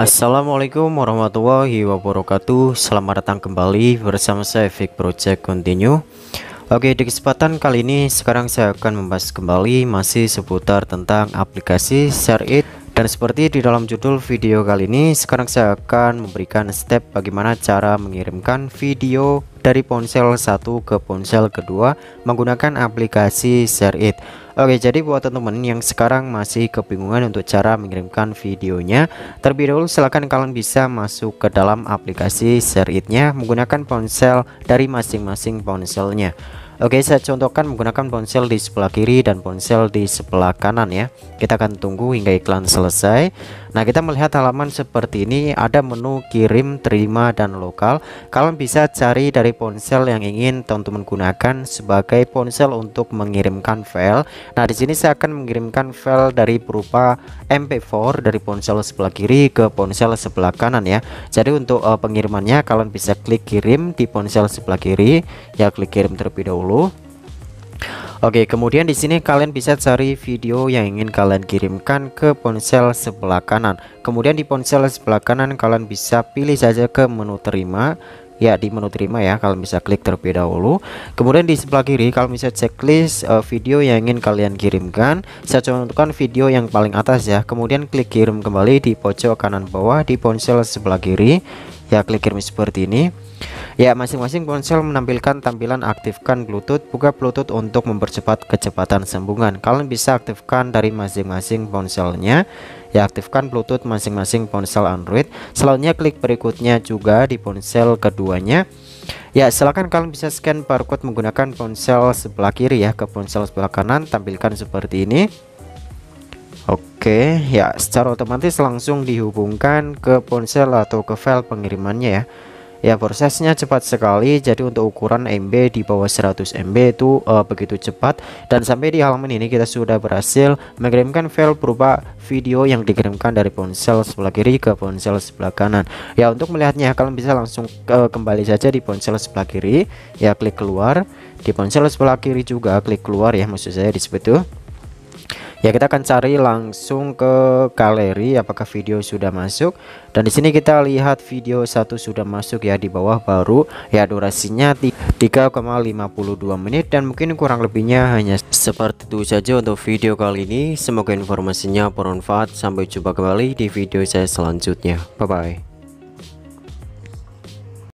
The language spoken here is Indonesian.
Assalamualaikum warahmatullahi wabarakatuh. Selamat datang kembali bersama saya Vic Project Continue. Oke, di kesempatan kali ini sekarang saya akan membahas kembali masih seputar tentang aplikasi ShareIt. Dan seperti di dalam judul video kali ini, sekarang saya akan memberikan step bagaimana cara mengirimkan video dari ponsel satu ke ponsel kedua menggunakan aplikasi ShareIt. Oke, jadi buat teman-teman yang sekarang masih kebingungan untuk cara mengirimkan videonya, terlebih dahulu silahkan kalian bisa masuk ke dalam aplikasi ShareIt-nya menggunakan ponsel dari masing-masing ponselnya. Oke, saya contohkan menggunakan ponsel di sebelah kiri dan ponsel di sebelah kanan ya. Kita akan tunggu hingga iklan selesai. Nah, kita melihat halaman seperti ini, ada menu kirim, terima, dan lokal. Kalian bisa cari dari ponsel yang ingin teman-teman gunakan sebagai ponsel untuk mengirimkan file. Nah, di sini saya akan mengirimkan file dari berupa MP4 dari ponsel sebelah kiri ke ponsel sebelah kanan ya. Jadi untuk pengirimannya kalian bisa klik kirim di ponsel sebelah kiri ya, klik kirim terlebih dahulu. Oke, kemudian di sini kalian bisa cari video yang ingin kalian kirimkan ke ponsel sebelah kanan. Kemudian di ponsel sebelah kanan kalian bisa pilih saja ke menu terima. Ya, di menu terima ya, kalian bisa klik terlebih dahulu. Kemudian di sebelah kiri kalian bisa checklist video yang ingin kalian kirimkan. Saya contohkan video yang paling atas ya. Kemudian klik kirim kembali di pojok kanan bawah di ponsel sebelah kiri. Ya, klik kirim seperti ini. Ya, masing-masing ponsel menampilkan tampilan aktifkan Bluetooth, buka Bluetooth untuk mempercepat kecepatan sambungan. Kalian bisa aktifkan dari masing-masing ponselnya. Ya, aktifkan Bluetooth masing-masing ponsel Android. Selanjutnya klik berikutnya juga di ponsel keduanya. Ya, silakan kalian bisa scan barcode menggunakan ponsel sebelah kiri ya ke ponsel sebelah kanan, tampilkan seperti ini. Oke, ya secara otomatis langsung dihubungkan ke ponsel atau ke file pengirimannya ya. Ya, prosesnya cepat sekali. Jadi untuk ukuran MB di bawah 100 MB itu begitu cepat. Dan sampai di halaman ini kita sudah berhasil mengirimkan file berupa video yang dikirimkan dari ponsel sebelah kiri ke ponsel sebelah kanan. Ya, untuk melihatnya kalian bisa langsung kembali saja di ponsel sebelah kiri. Ya, klik keluar. Di ponsel sebelah kiri juga klik keluar ya, maksud saya di situ. Ya, kita akan cari langsung ke galeri apakah video sudah masuk. Dan di sini kita lihat video satu sudah masuk ya, di bawah baru ya, durasinya 3,52 menit dan mungkin kurang lebihnya hanya seperti itu saja untuk video kali ini. Semoga informasinya bermanfaat. Sampai jumpa kembali di video saya selanjutnya. Bye bye.